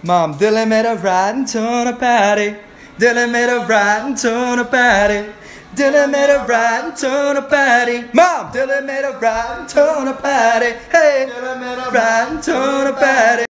Mom, Dylan made a right and turn a patty. Dylan made a right and turn a patty. Dylan made a right and turn a patty. Mom, Dylan made a right and turn a patty. Hey, Dylan made a right and turn a patty.